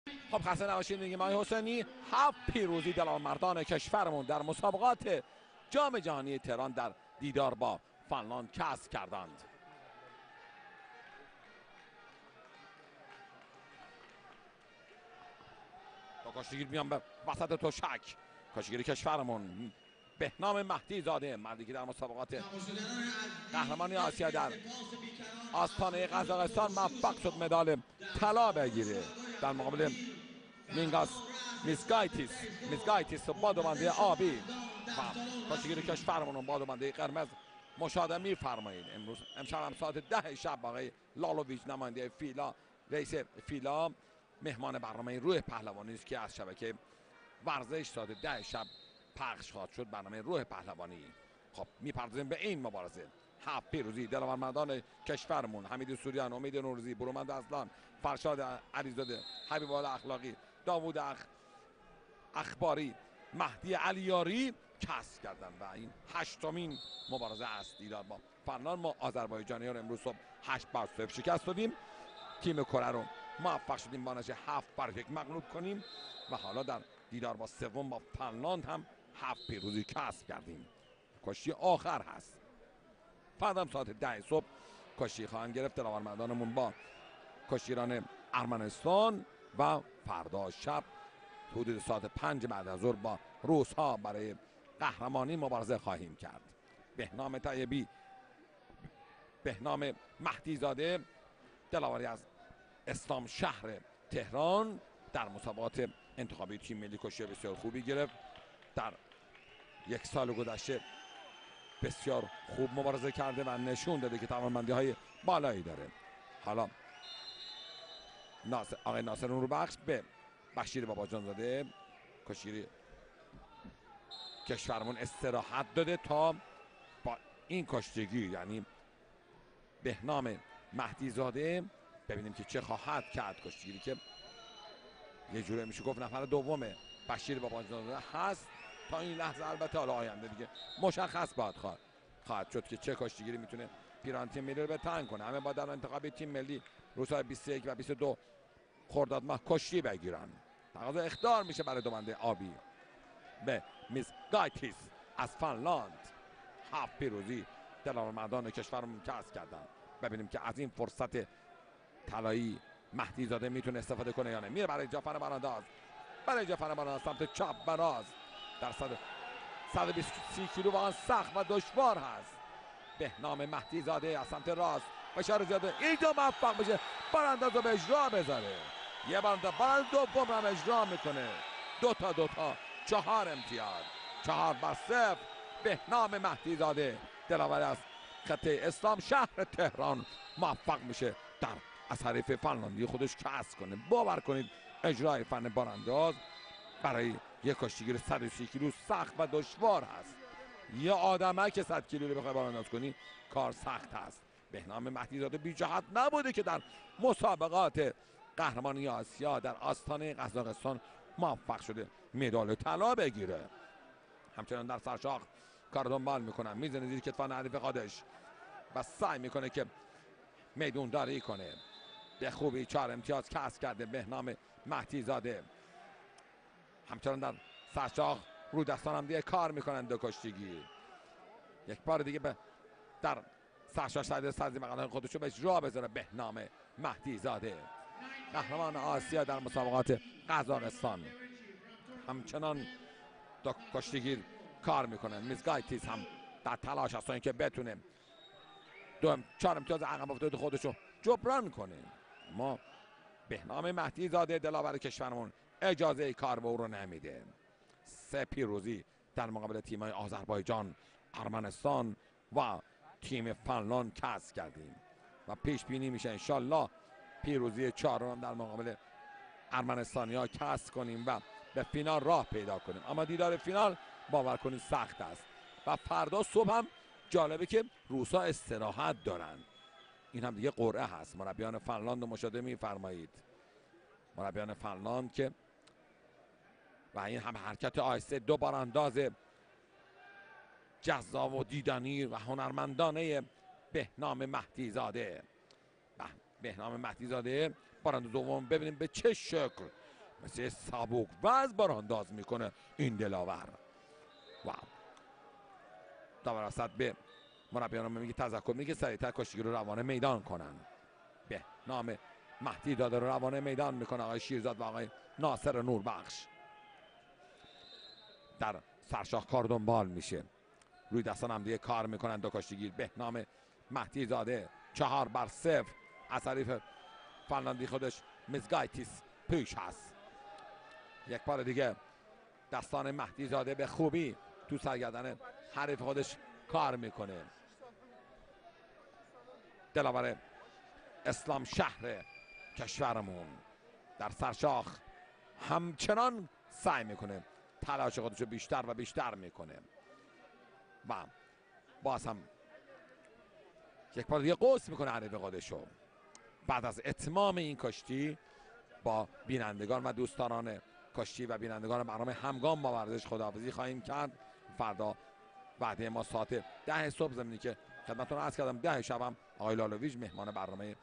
خب خسته نباشید دیگه ماهی حسینی. 7 پیروزی مردان کشورمون در مسابقات جام جهانی تهران در دیدار با فنلاند کسب کردند. با کشتیگیر میان به وسط تشک. کشتیگیر کشورمون بهنام مهدی زاده، مردی که در مسابقات قهرمانی آسیا در آستانه قزاقستان موفق شد مدال طلا بگیره در مقابل مینگاس میزگایتیس با دوبنده آبی و کشتیگیر کشورمون با دوبنده قرمز مشاهده می‌فرمایید. امشب هم ساعت 10 شب آقای لالوویچ نماینده فیلا، رئیس فیلا، مهمان برنامه روح پهلوانی است که از شبکه ورزش ساعت 10 شب پخش خواهد شد. برنامه روح پهلوانی. خب میپردازیم به این مبارزه. 7 پیروزی دلاورمردان کشورمون: حمید سوریان، امید نوروزی، برومند اصلان، فرشاد علیزاده، حبیب الله اخلاقی، داوود اخباری، مهدی علیاری کسب کردن و این 8مین مبارزه است دیدار با فنلاند. ما آذربایجانی رو امروز صبح 8-0 شکست دادیم. تیم کره رو موفق شدیم با نتیجه 7-1 مغلوب کنیم و حالا در دیدار با سوم با فنلاند هم 7 پیروزی کسب کردیم. کشتی آخر هست. فردا ساعت 10 صبح کشتی خواهند گرفت دلاورمردانمون با کشتیران ارمنستان و فردا شب حدود ساعت 5 بعد از ظهر با روس ها برای قهرمانی مبارزه خواهیم کرد. بهنام طیبی، بهنام مهدی زاده، دلاوری از اسلام شهر تهران، در مسابقات انتخابی تیم ملی کشتی بسیار خوبی گرفت. در یک سال گذشته بسیار خوب مبارزه کرده و نشون داده که توانمندی های بالایی داره. حالا آقای ناصر نوربخش به بشیر باباجان زاده، کشتیگیر کشورمون، استراحت داده تا با این کشتیگیر یعنی بهنام مهدی زاده ببینیم که چه خواهد کرد. کشتیگیری که یه جوره میشه گفت نفر دومه بشیر باباجان زاده هست تا این لحظه. البته حالا آینده دیگه مشخص خواهد شد که چه کشتیگیری میتونه پیران تیم ملی رو به تنگ کنه. همه با در انتخاب تیم ملی روزهای 21 و 22 خرداد ماه کشتی بگیرن. تقاضا اخطار میشه برای دوبنده آبی به میزگایتیس از فنلاند. 7 پیروزی دلاورمردان کشورمون کسب کردن. ببینیم که از این فرصت طلایی مهدی زاده میتونه استفاده کنه یا نه. میره برای جعفر برانداز، سمت چپ براز در 120 کیلو واقعا سخت و دشوار هست. بهنام مهدی زاده از سمت راست فشار زیاده، اینجا موفق میشه برانداز رو به اجرا بذاره. یه برانداز دوم هم اجرا میکنه. 2 تا 4 امتیاز، 4-0. بهنام مهدی زاده دلاور از خطه اسلام شهر تهران موفق میشه در از حریف فنلاندی خودش کسب کنه. باور کنید اجرای فن برانداز برای یک کشتیگیر 130 کیلو سخت و دشوار هست. یه آدمه که 100 کیلو رو بخوای برانداز کنی کار سخت هست. بهنام مهدی زاده بی جهت نبوده که در مسابقات قهرمانی آسیا در آستانه قزاقستان موفق شده مدال طلا بگیره. همچنان در سرشاخ کار دنبال میکنن، میزنه زیر کتفان حریف خودش و سعی میکنه که میدون داری کنه. به خوبی 4 امتیاز کسب کرده بهنام مهدی زاده. همچنان در سرشاخ رو دستان هم دیگه کار میکنن دو کشتیگیر. یک بار دیگه در سرشاخ سازی مقاله خودشو به اجرا بذاره بهنام مهدی زاده، قهرمان آسیا در مسابقات قزاقستان. همچنان دو کشتیگیر کار میکنن. میزگایتیس هم در تلاش هست که بتونه 4 امتیاز عقب افتاده خودشو جبران کنه. ما بهنام مهدی زاده دلاور کشورمون اجازه کار به او رو نمیده. 3 پیروزی در مقابل تیم‌های آذربایجان، ارمنستان و تیم فنلاند کسب کردیم و پیش بینی میشه انشالله پیروزی 4 در مقابل ارمنستانی‌ها کسب کنیم و به فینال راه پیدا کنیم. اما دیدار فینال باور کنید سخت است و فردا صبح هم جالبه که روسا استراحت دارن. این هم دیگه قرعه هست. مربیان فنلاند رو مشاهده می‌فرمایید. مربیان فنلاند که و این هم حرکت آهسته، 2 برانداز جذاب و دیدنی و هنرمندانه بهنام مهدی زاده. بهنام مهدی زاده برانداز دوم ببینیم به چه شکل مثل سبک وز بارانداز میکنه این دلاور. واو. داور وسط به مربیان میگه تذکر میگه سریعتر کشتیگیر رو روانه میدان کنن. به نام مهدی زاده رو روانه میدان میکنه آقای شیرزاد و آقای ناصر نوربخش. در سرشاخ کار دنبال میشه، روی دستان هم دیگه کار میکنن دو کشتیگیر. به نام مهدی زاده 4-0 از حریف فنلاندی خودش میزگایتیس پیش هست. یک بار دیگه دستان مهدی زاده به خوبی تو سرگردن حریف خودش کار میکنه. دلاور اسلام شهر کشورمون در سرشاخ همچنان سعی میکنه تلاش خودش رو بیشتر و بیشتر میکنه و باز هم یک بار دیگه قوس میکنه حریف خودشو. بعد از اتمام این کشتی با بینندگان و دوستان کشتی و بینندگان برنامه همگام با ورزش خداحافظی خواهیم کرد. فردا وعده ما ساعت 10 صبح، زمینی که خدمتتون عرض کردم 10 شب آقای لالویج مهمان برنامه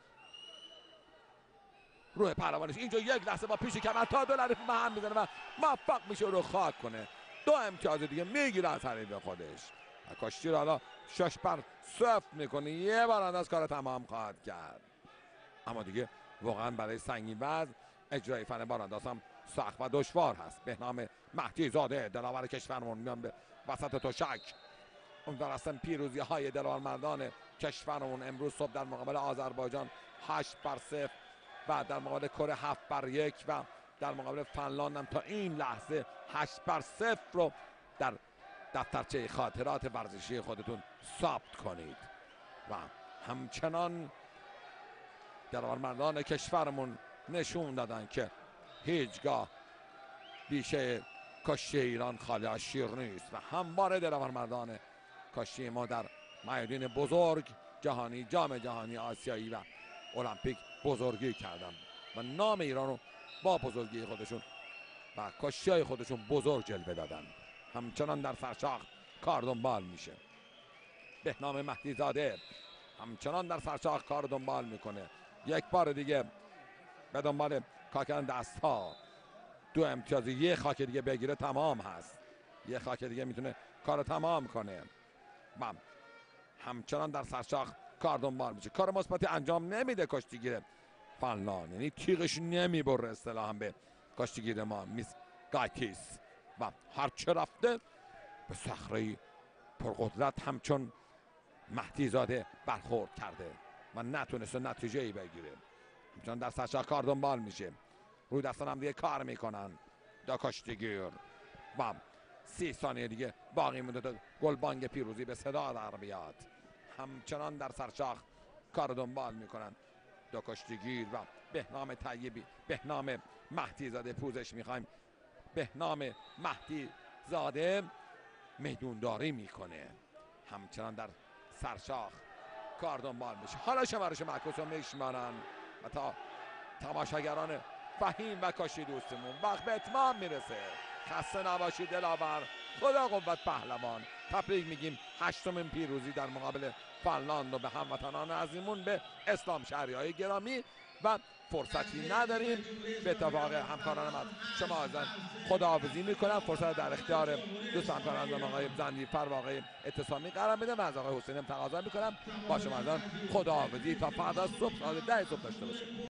روح پهلوانش اینجا یک لحظه با پیش کمر تا دو حریف هم میزنه و موفق میشه رو خاک کنه. 2 امتیاز دیگه میگیره از حریف خودش و کشتی رو حالا 6-0 میکنه. یه بار از کار تمام خواهد کرد. اما دیگه واقعا برای سنگین وزن اجرای فن بارانداز هم سخت و دشوار هست. به نام مهدی زاده دلاور کشورمون میان به وسط تشک. امیدوار هستم پیروزی های دلاورمردان کشورمون امروز صبح در مقابل آذربایجان 8-0 و در مقابل کره 7-1 و در مقابل فنلاند هم تا این لحظه 8-0 رو در دفترچه خاطرات ورزشی خودتون ثبت کنید و همچنان دلاورمردان کشورمون نشون دادن که هیچگاه بیشه کشتی ایران خالی از شیر نیست و همواره دلاورمردان کشتی ما در میادین بزرگ جهانی، جام جهانی، آسیایی و المپیک بزرگی کردن و نام ایران رو با بزرگی خودشون و کشتی‌های خودشون بزرگ جلوه دادن. همچنان در سرشاخ کار دنبال میشه. به نام مهدی زاده همچنان در سرشاخ کار دنبال میکنه. یک بار دیگه به دنبال کار کردن دست ها. 2 امتیاز، یه خاک دیگه بگیره تمام هست. یه خاک دیگه میتونه کار تمام کنه. همچنان در سرشاخ کار دنبال میشه. کار مثبتی انجام نمیده کشتیگیر فنلاند، یعنی تیغش نمیبره اصطلاحاً به کشتیگیر ما میزگایتیس و هرچه رفته به صخره پرقدرت همچون مهدی زاده برخورد کرده و نتونسته نتیجه ای بگیره. همچنان در سرشاخ کار دنبال میشه. روی دستان هم دیگه کار میکنن دا کشتیگیر و 30 ثانیه دیگه باقی مونده تا گلبانگ پیروزی به صدا در بیاد. همچنان در سرشاخ کار دنبال میکنن دو کشتیگیر و بهنام طیبی، بهنام مهدی زاده پوزش میخوایم. بهنام مهدی زاده میدونداری میکنه. همچنان در سرشاخ کار دنبال میشه. حالا شمارش معکوس رو میشمارن و تا تماشاگران فهیم و کشتی دوستمون وقت به اتمام میرسه. خسته نباشید دلاور، خدا قوت پهلوان. تبریک میگیم 8مین پیروزی در مقابل فنلاند و به هموطنان عزیزمون به اسلام شهری‌های گرامی و فرصتی نداریم. به اتفاق همکارانم از شما ازن خداحافظی میکنم. فرصت در اختیار دوست همکارانم آقای زنجیرفر و آقای اعتصامی قرار میدم و از آقای حسینی تقاضا میکنم با شما ازن خداحافظی تا فردا صبح ساعت 10 صبح داشته باشید.